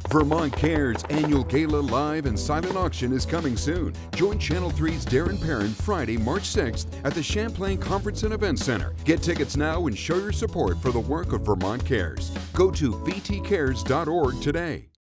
Vermont Cares annual Gala live and silent auction is coming soon. Join Channel 3's Darren Perrin Friday, March 6th at the Champlain Conference and Event Center. Get tickets now and show your support for the work of Vermont Cares. Go to vtcares.org today.